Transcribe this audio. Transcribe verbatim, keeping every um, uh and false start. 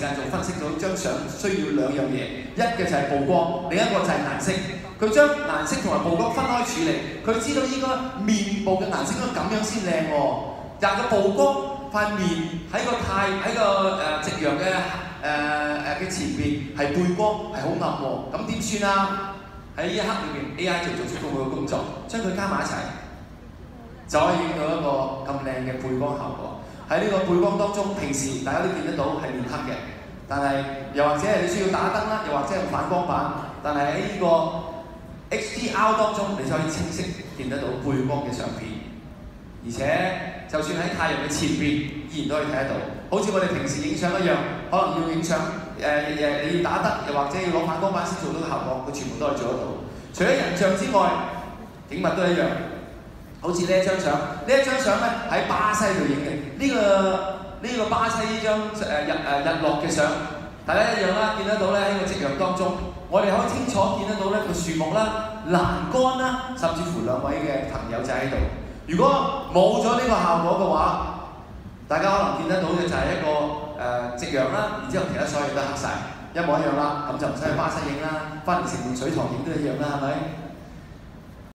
間仲分析到張相需要兩樣嘢，一嘅就係曝光，另一個就係顏色。佢將顏色同埋曝光分開處理，佢知道應該面部嘅顏色應該咁樣先靚喎。但係個曝光塊面喺個太喺個誒夕陽嘅誒誒嘅前邊係背光係好暗喎，咁點算啊？喺呢一刻裏邊 A I 就做出咗佢嘅工作，將佢加埋一齊，就可以影到一個咁靚嘅背光效果。喺呢個背光當中，平時大家都見得到係面黑嘅，但係又或者係你需要打燈啦，又或者用反光板，但係喺呢個 H D R 當中，你就可以清晰見得到背光嘅相片，而且就算喺太陽嘅前邊，依然都可以睇得到。好似我哋平時影相一樣，可能要影相誒誒，你要打燈，又或者要攞反光板先做到個效果，佢全部都可以做得到。除咗人像之外，景物都一樣。好似呢一張相，呢一張相咧喺巴西度影嘅，呢、這個呢、這個巴西呢張誒日誒日落嘅相，大家一樣啦，見得到咧喺個夕陽當中，我哋可以清楚見得到咧個樹木啦、欄杆啦，甚至乎兩位嘅朋友仔喺度。如果冇咗呢個效果嘅話，大家可能見得到嘅就係一個誒夕陽啦，然之後其他所有嘢都黑晒，一模一樣啦，咁就唔使去巴西影啦，翻嚟城門水塘影都一樣啦，係咪？